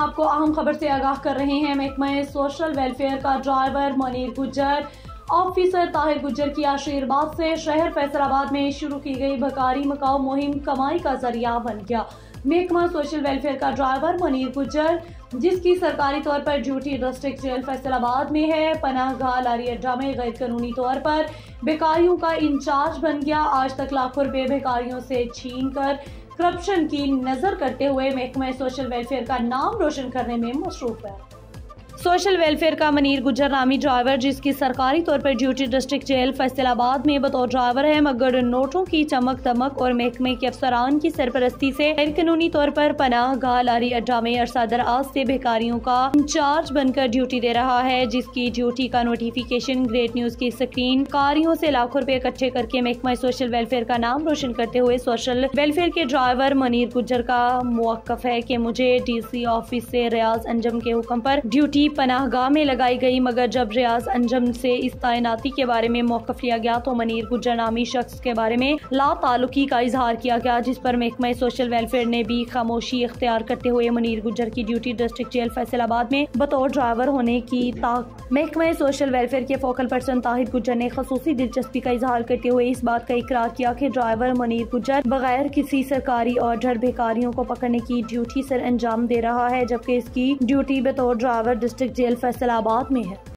आपको अहम खबर से आगाह कर रहे हैं। महकमा सोशल वेलफेयर का ड्राइवर मनीर गुज्जर ऑफिसर ताहिर गुज्जर की आशीर्वाद से शहर फैसलाबाद में शुरू की गई भकारी मकाऊ मुहिम कमाई का जरिया बन गया। महकमा सोशल वेलफेयर का ड्राइवर मनीर गुज्जर, जिसकी सरकारी तौर पर ड्यूटी डिस्ट्रिक्ट जेल फैसलाबाद में है, पनाहगाह लारी अड्डा में गैर कानूनी तौर पर बेकारियों का इंचार्ज बन गया। आज तक लाखों रुपए बेकारियों से छीन कर करप्शन की नजर करते हुए महकमा सोशल वेलफेयर का नाम रोशन करने में मसरूफ है। सोशल वेलफेयर का मनीर गुज्जर नामी ड्राइवर, जिसकी सरकारी तौर पर ड्यूटी डिस्ट्रिक्ट जेल फैसलाबाद में बतौर ड्राइवर है, मगर नोटों की चमक दमक और महकमे के अफसरान की सरपरस्ती से गैर कानूनी तौर पर पनाहगाह लारी अड्डा में अरसा दराज से बेकारियों का इंचार्ज बनकर ड्यूटी दे रहा है, जिसकी ड्यूटी का नोटिफिकेशन ग्रेट न्यूज की स्क्रीन कारियों से लाखों रुपए इकट्ठे करके महकमा सोशल वेलफेयर का नाम रोशन करते हुए सोशल वेलफेयर के ड्राइवर मनीर गुज्जर का मौक़िफ़ है कि मुझे DC ऑफिस से रियाज अंजम के हुक्म पर ड्यूटी पनाहगाह में लगाई गई, मगर जब रियाज अंजम से इस तैनाती के बारे में मौक़िफ़ लिया गया तो मनीर गुज्जर नामी शख्स के बारे में लाताल्लुकी का इजहार किया गया, जिस पर महकमा सोशल वेलफेयर ने भी खामोशी इख्तियार करते हुए मनीर गुज्जर की ड्यूटी डिस्ट्रिक्ट जेल फैसलाबाद में बतौर ड्राइवर होने की महकमा सोशल वेलफेयर के फोकल पर्सन ताहिर गुज्जर ने खसूसी दिलचस्पी का इजहार करते हुए इस बात का इकरार किया कि ड्राइवर मनीर गुज्जर बगैर किसी सरकारी ऑर्डर बेकारियों को पकड़ने की ड्यूटी सर अंजाम दे रहा है, जबकि इसकी ड्यूटी बतौर ड्राइवर डिस्ट्रिक्ट जेल फैसलाबाद में है।